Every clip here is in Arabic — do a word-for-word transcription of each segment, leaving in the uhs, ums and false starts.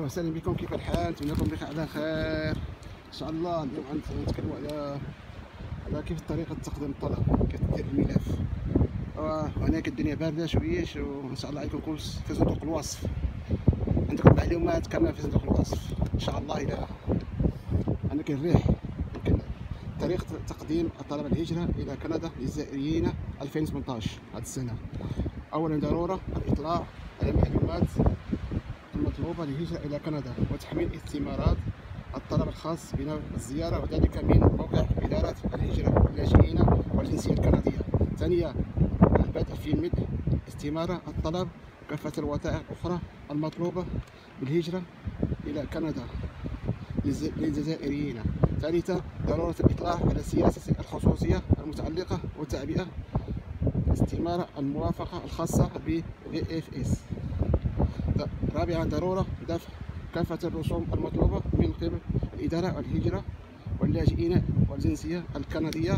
وسهلا بكم. كيف الحال؟ نتمنى لكم بخير على خير ان شاء الله. اليوم غنتكلموا على على كيف طريقه تقديم الطلب، كيف دير الملف. وهناك الدنيا بارده شويش، وان شاء الله غيكون في صندوق الوصف، عندكم معلومات كامله في صندوق الوصف ان شاء الله. الى انا كنريح يمكن طريقه تقديم طلب الهجره الى كندا للجزائريين ألفين وثمنطاش هذه السنه. اولا ضروره الاطلاع على المعلومات المطلوبة للهجرة إلى كندا وتحميل استمارات الطلب الخاص بنوع الزيارة، وذلك من موقع إدارة الهجرة واللاجئين والجنسية الكندية. ثانيا البدء في ملء استمارة الطلب وكافة الوثائق الأخرى المطلوبة بالهجرة إلى كندا للجزائريين. ثالثا ضرورة الإطلاع على سياسة الخصوصية المتعلقة وتعبئة استمارة الموافقة الخاصة ب إف إف إس. رابعا ضرورة دفع كافة الرسوم المطلوبة من قبل الإدارة والهجرة واللاجئين والجنسية الكندية.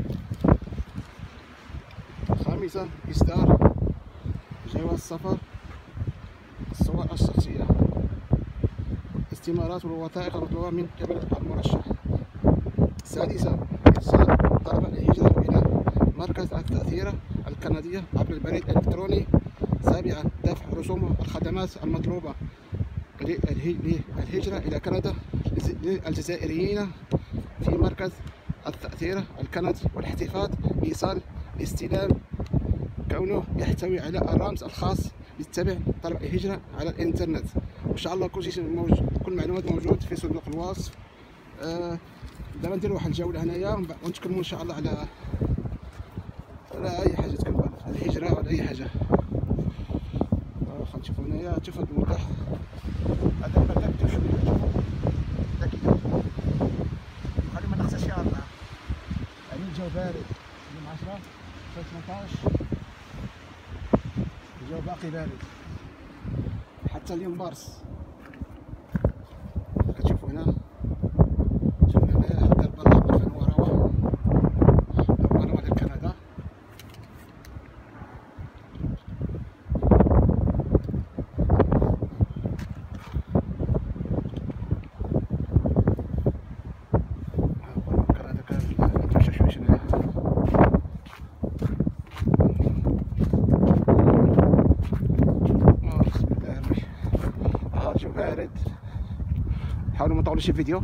خامسا إصدار جواز سفر، الصور الشخصية، استمارات والوثائق المطلوبة من قبل المرشح. سادسا إرسال طلب الهجرة إلى مركز التأثير الكندية عبر البريد الإلكتروني. سابعا دفع رسوم الخدمات المطلوبة للهجرة إلى كندا للجزائريين في مركز التأثير الكندي، والاحتفاظ بإيصال الاستلام كونه يحتوي على الرمز الخاص لتبع طلب الهجرة على الإنترنت. وإن شاء الله كل شيء موجود، كل المعلومات موجود في صندوق الوصف. آه دابا نديرو واحد الجولة هنايا ونتكلموا إن شاء الله على على أي حاجة تكون الهجرة ولا أي حاجة. خلينا نشوفوا هنايا، شوف هاد الموضح، هذا البرد كيف شويه، شوفوا هذا كي داير، خلي ما نغسلش يا الله. يعني الجو بارد اليوم عشرة ثمنطاش، الجو باقي بارد حتى اليوم مارس. كتشوفوا هنا، شوفوا هنايا هذا البلاط فين هو راه هو ديال كندا. بارد، حاولوا ما نطولوش الفيديو.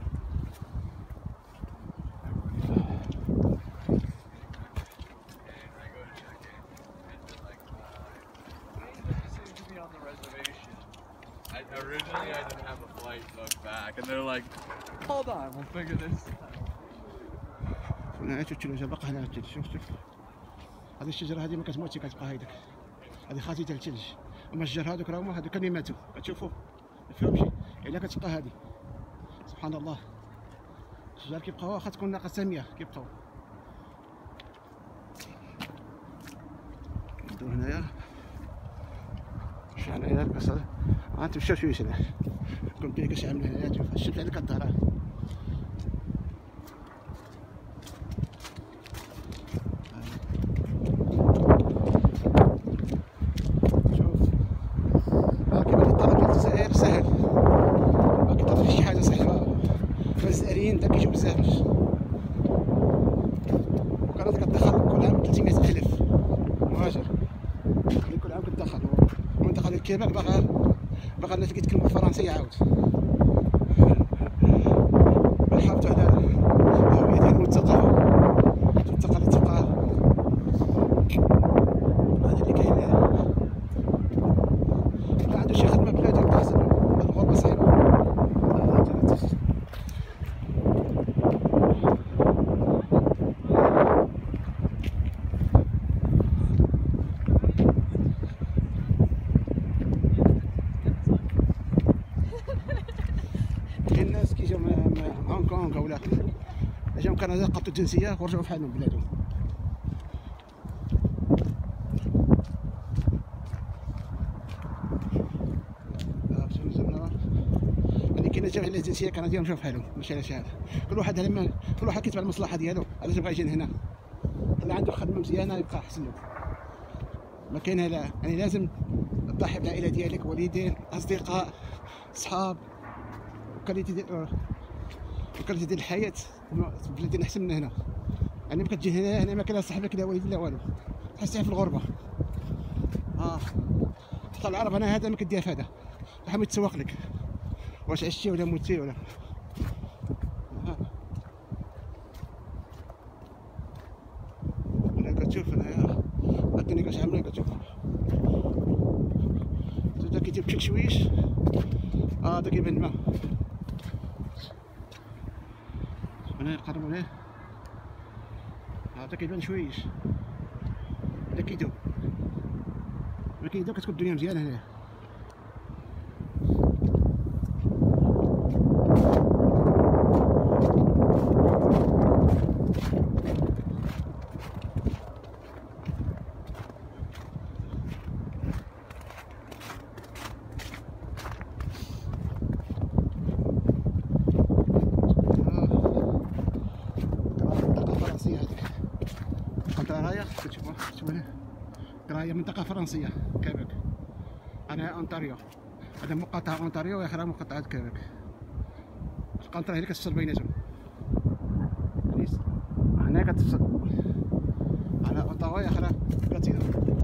Originally, I didn't have a flight booked back, and they're like, "Hold on, we'll figure this out." هنا شوف الثلوج باقا هنا، الثلج شوف شوف هذه الشجرة هذه ما كتموتش، كتبقى هيداك، هذه خاتي ديال الثلج. اما الشجر هذوك راهما هذوك كاملين ماتوا، كتشوفوا ما فيهمش الا كتبقى هذه. سبحان الله، الشجر كيبقاو واخا تكون ناقة سامية كيبقاو. نديرو هنايا شوف هنايا البصل، غنتمشاو شويه هنا كنت لك اش عامل هنايا. شوف الشمس على كظهر، شوف راه كيبان الطلب ديال الجزائر سهل، ما كيطلبش شي حاجه صعيبه. الجزائريين دا كيجيو بزاف، وكانت كتدخل كل عام ثلاثمية ألف مهاجر، كل عام كتدخل. المنطقه ديال كيباك باغا باغا الناس كيتكلموا الفرنسيه عاود، حافظوا على الهويه ديالهم والثقافه والتقاليد تبقى هذا اللي كاين. لا عنده شي خدمه بلادي كتحسن، الغربه صعيبه. كاين ناس كيجيو من هونغ كونغ ولا جاو كندا قبطوا الجنسيه ورجعوا بحالهم بلادهم. يعني كاين جاو على الجنسيه كنديه ومشاو بحالهم، ماشي على شي حاجه. كل واحد على كل واحد كيتبع المصلحه ديالو، علاش بغا يجي هنا. اللي عنده خدمه مزيانه يبقى احسن له، ما كاين لا يعني لازم تضحي بالعائله ديالك، والدين، اصدقاء، صحاب وكاليتي ديال وكاليتي ديال الحياه في بلادين احسن من هنا. يعني كتجي هنا هنا ما كاين لا صاحبك لا والدي لا والو، تحس في الغربه. اه حتى العرب انا هذا ما كديها في هذا، بحال ما يتسوق لك واش عشتي ولا موتي ولا. آه. انا كتشوف هنايا الدنيا كاش عامله كتشوف هذا كيجيب لك شويش. اه هذا كيبان الماء هنا يقربوا ليه. هذا كيبان شويش هذا كيدوب ما كيدوب كتكون الدنيا مزيانه هنايا. قرايه كتشوفوها كتشوفوا هنا قرايه منطقه فرنسيه كيبيك. انا اونتاريو، هذا مقاطعه اونتاريو واخرى مقاطعه كيبيك. القنطره هي اللي كتفصل بيناتهم. هنا كتفصل على اوتاوا اخرى كاتينا.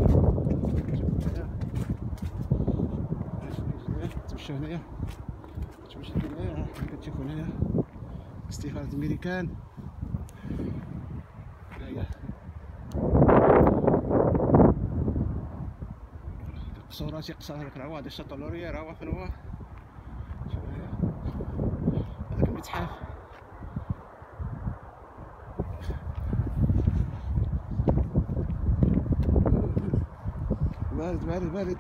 تمشى هنايا تمشى هنايا كتشوفوا هنايا استخراج الميريكان. صورة تيقصر هذاك العوا هذا الشاطئ لوريير ها هو فين هو. هذاك المتحف بارد بارد بارد.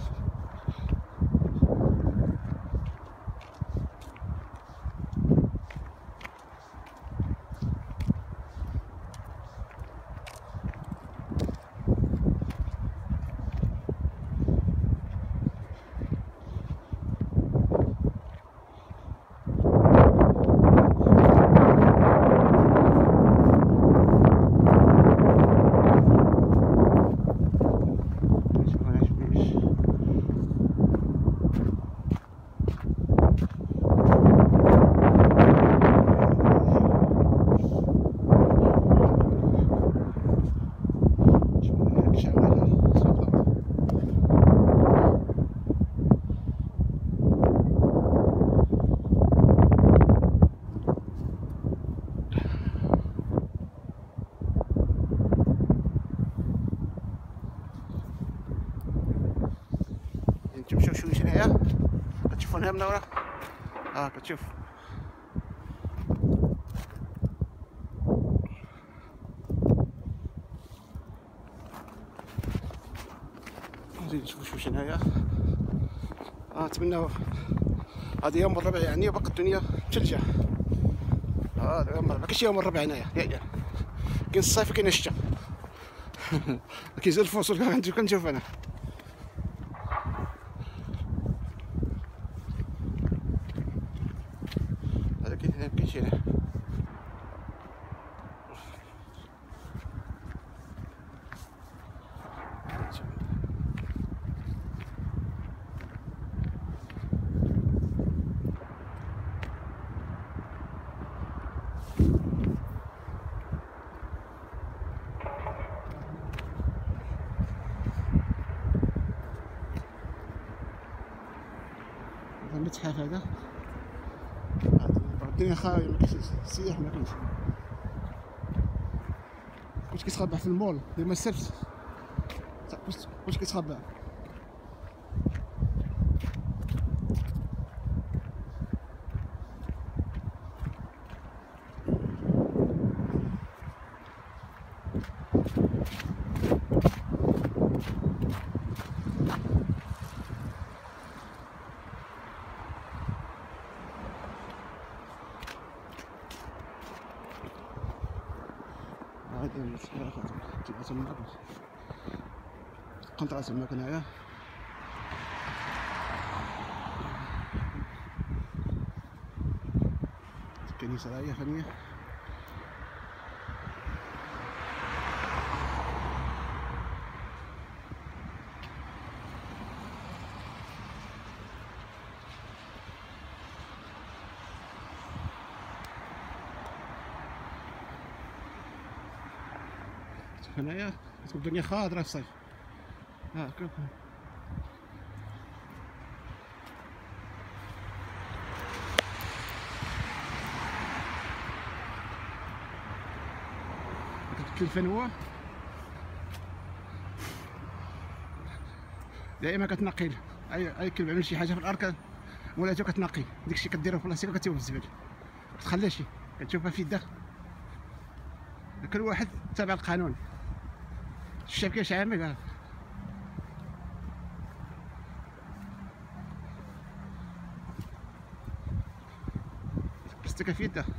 تمشيو شويش هنايا كتشوفوا هنا من ورا. اه كتشوف نزيد نشوفوا شويش هنايا. اه نتمناو هذا يوم الربع يعني وباقي الدنيا متلجه. اه هذا يوم الربع مكاينش يوم الربع هنايا لا لا كاين الصيف وكاين الشتا. كيزيد الفصول كنشوف انا. هذا كاين هنا مكاينش هنا. المتحف هذا الدنيا خاوية مكاينش السياح مكاينش. كنت كيتخبع في المول ديال ما سيرفس كنت كيتخبع. قنطرة تما هنايا الكنيسة هي ثانية. هنايا كتكون الدنيا خضرا في الصيف. ها كيف التلفن هو دائما كتنقي اي اي كلب عمل شي حاجه في الارض مولاتو كتنقي داكشي كديرو في بلاصتك وكتسيبو في الزبل، ما تخليش كتشوفها في يدك. كل واحد تابع القانون. الشاب كاش عامل بلاصتك في يدك.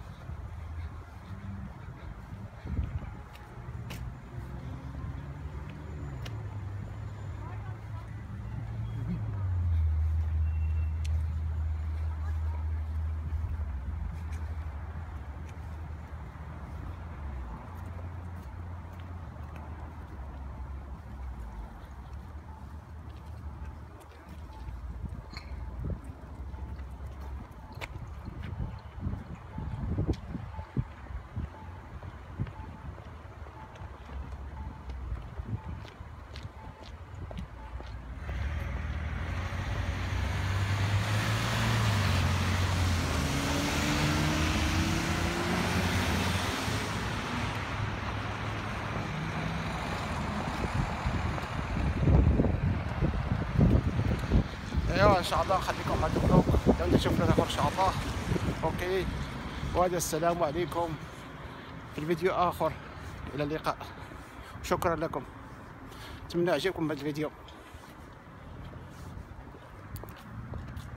ايوا ان شاء الله نخليكم مع الفلوق لو نشوف لنا اخر ان شاء الله. اوكي، وهذا السلام عليكم في الفيديو اخر، الى اللقاء. شكرا لكم، اتمنى عجبكم هذا الفيديو.